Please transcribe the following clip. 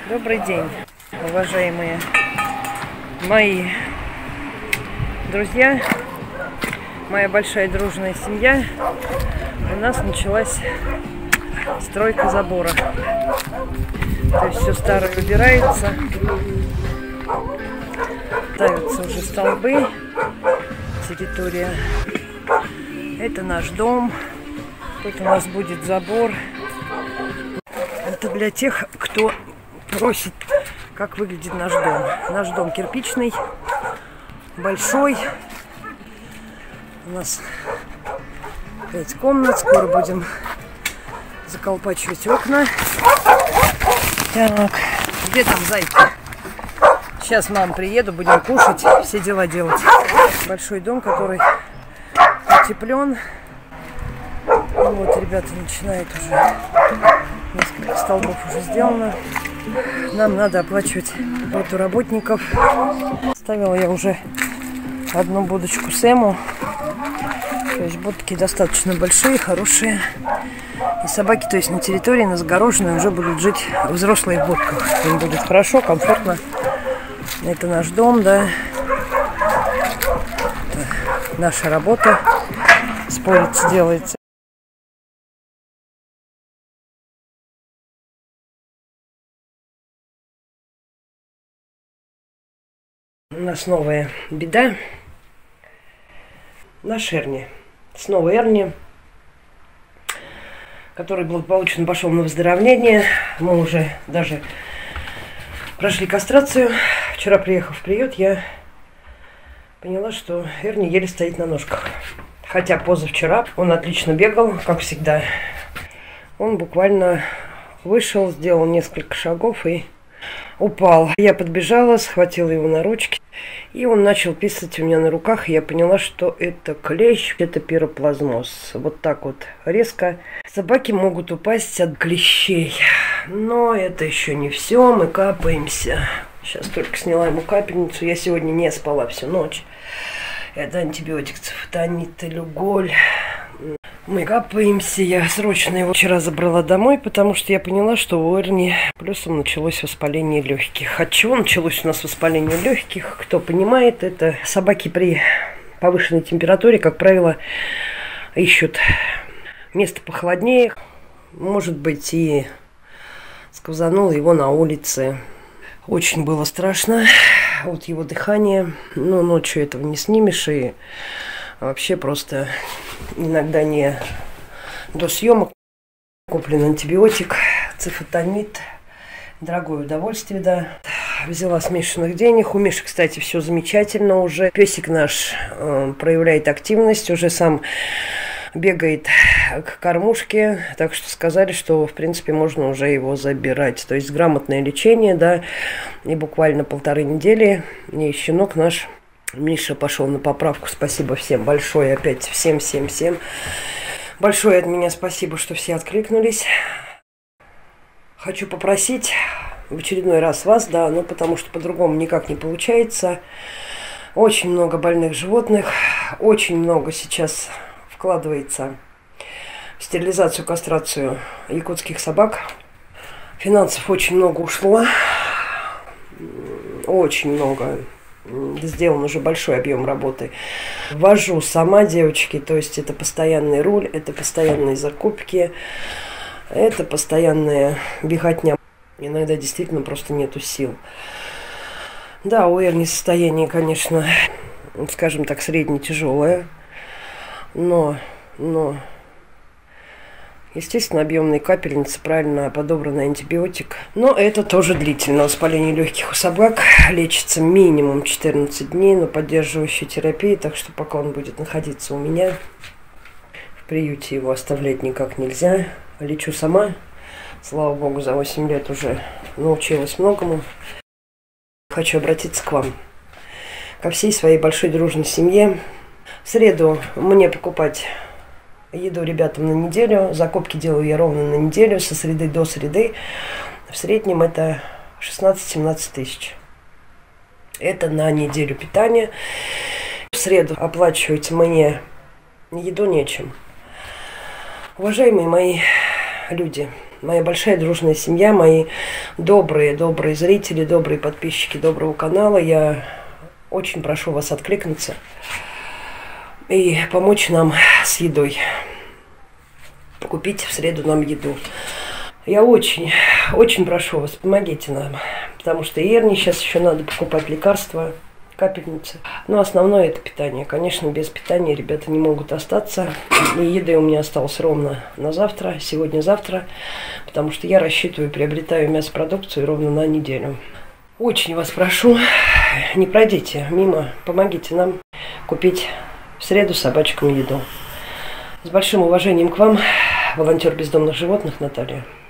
Добрый день, уважаемые мои друзья, моя большая дружная семья. У нас началась стройка забора. То есть все старое убирается, ставятся уже столбы, территория. Это наш дом. Тут у нас будет забор. Это для тех, кто просит, как выглядит наш дом. Наш дом кирпичный, большой. У нас 5 комнат. Скоро будем заколпачивать окна. Так, где там зайка? Сейчас, мам, приеду, будем кушать, все дела делать. Большой дом, который утеплен. Вот, ребята начинают уже. Несколько столбов уже сделано. Нам надо оплачивать работу работников. Ставила я уже одну будочку Сэму. То есть будки достаточно большие, хорошие. И собаки, то есть на территории, на загороженной, уже будут жить взрослые в будках. Им будет хорошо, комфортно. Это наш дом, да. Это наша работа. Спорится, делается. У нас новая беда. Наш Эрни. Снова Эрни, который благополучно пошел на выздоровление. Мы уже даже прошли кастрацию. Вчера, приехав в приют, я поняла, что Эрни еле стоит на ножках. Хотя позавчера он отлично бегал, как всегда. Он буквально вышел, сделал несколько шагов и упал. Я подбежала, схватила его на ручки, и он начал писать у меня на руках. И я поняла, что это клещ, это пироплазмоз. Вот так вот резко. Собаки могут упасть от клещей. Но это еще не все, мы капаемся. Сейчас только сняла ему капельницу. Я сегодня не спала всю ночь. Это антибиотик цифтонид, люголь. Мы капаемся. Я срочно его вчера забрала домой, потому что я поняла, что у Эрни плюсом началось воспаление легких. От чего началось у нас воспаление легких? Кто понимает, это собаки при повышенной температуре, как правило, ищут место похолоднее. Может быть, и сквозануло его на улице. Очень было страшно. Вот его дыхание. Но ночью этого не снимешь. И вообще просто иногда не до съемок. Куплен антибиотик, цифтонид. Дорогое удовольствие, да. Взяла смешанных денег. У Миши, кстати, все замечательно уже. Песик наш проявляет активность. Уже сам бегает к кормушке. Так что сказали, что, в принципе, можно уже его забирать. То есть грамотное лечение, да. И буквально 1,5 недели. И щенок наш Миша пошел на поправку. Спасибо всем большое. Опять всем. Большое от меня спасибо, что все откликнулись. Хочу попросить в очередной раз вас, да, ну потому что по-другому никак не получается. Очень много больных животных. Очень много сейчас вкладывается в стерилизацию, кастрацию якутских собак. Финансов очень много ушло. Очень много. Сделан уже большой объем работы. Ввожу сама, девочки, то есть это постоянный руль, это постоянные закупки, это постоянная беготня. Иногда действительно просто нету сил. Да, у Эрни состояние, конечно, скажем так, средне-тяжелое, но естественно, объемные капельницы, правильно подобранный антибиотик. Но это тоже длительно. Воспаление легких у собак лечится минимум 14 дней, но поддерживающей терапии. Так что пока он будет находиться у меня, в приюте его оставлять никак нельзя. Лечу сама. Слава богу, за 8 лет уже научилась многому. Хочу обратиться к вам, ко всей своей большой дружной семье. В среду мне покупать еду ребятам на неделю. Закупки делаю я ровно на неделю, со среды до среды. В среднем это 16-17 тысяч. Это на неделю питания. В среду оплачивать мне еду нечем. Уважаемые мои люди, моя большая дружная семья, мои добрые зрители, добрые подписчики доброго канала. Я очень прошу вас откликнуться и помочь нам с едой. Купить в среду нам еду. Я очень прошу вас, помогите нам. Потому что Эрне сейчас еще надо покупать лекарства, капельницы. Но основное это питание. Конечно, без питания ребята не могут остаться. И еды у меня осталось ровно на завтра, сегодня-завтра. Потому что я рассчитываю, приобретаю мясопродукцию ровно на неделю. Очень вас прошу, не пройдите мимо, помогите нам купить в среду собачкам еду. С большим уважением к вам, волонтер бездомных животных Наталья.